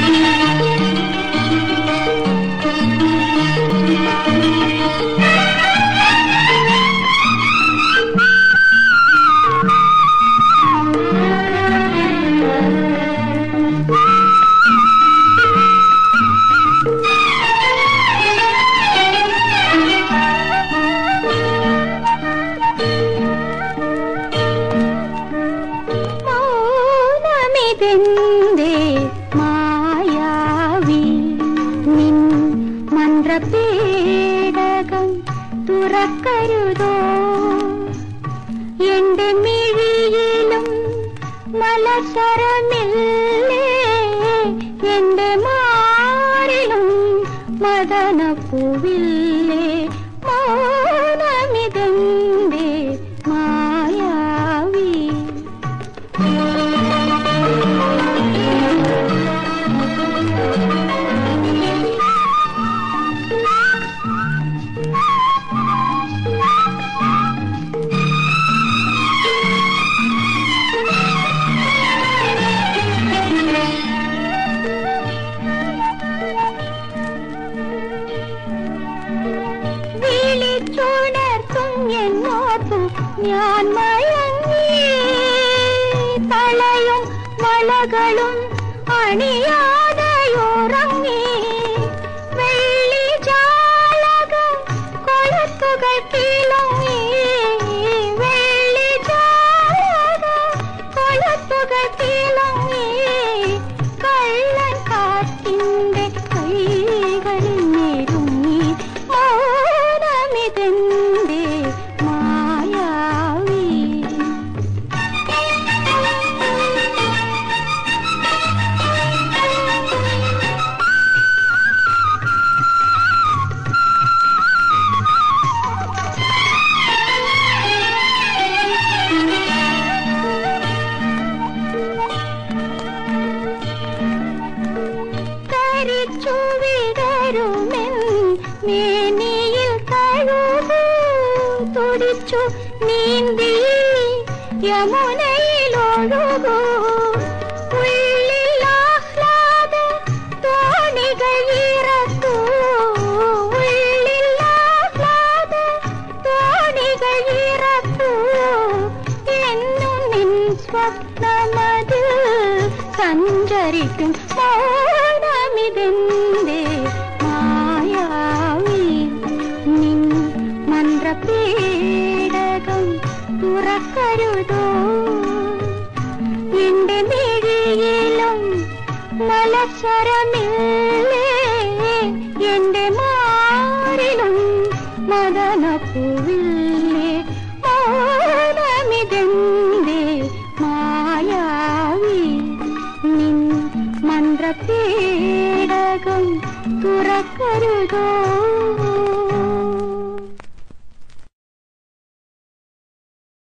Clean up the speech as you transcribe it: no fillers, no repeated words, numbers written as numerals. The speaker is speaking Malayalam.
മായാവി നിൻ മന്ത്രപേടകം തുറക്കരുതോ എന്റെ മിഴിയിലും മലശരമില്ലേ എന്റെ മാറിലും മദനപ്പൂവില്ലേ മൗനമിതെന്തേ മായാവി ഞാൻ മയങ്ങി തളയും വളകളും അണിയാതെയുറങ്ങി വെള്ളി ജാലക കൊളുത്തുകൾ കിളങ്ങി വെള്ളി ജാലക കൊളുത്തുകൾ കിളങ്ങി കള്ളൻ കാറ്റിന്റെ കൈകളിൽ നെരുങ്ങി മൗനമിതെന്തേ മേനിയിൽ തഴുകൂ തുടിച്ചു നീന്തി യമുനയിലൊഴുകൂ ഉള്ളിൽ ആഹ്ലാദ തോണികൾ ഇറക്കൂ ഉള്ളിൽ ആഹ്ലാദ തോണികൾ ഇറക്കൂ എന്നും നിൻ സ്വപ്നമതിൽ സഞ്ചരിക്കും മൗനമിതെന്തേ മന്ത്രപേടകം തുറക്കരുതോ എന്റെ മിഴിയിലും മലശരമില്ലേ എന്റെ മാറിലും മദനപ്പൂവില്ലേ മൗനമിതെന്തേ മായാവി നിൻ മന്ത്രപേടകം തുറക്കരുതോ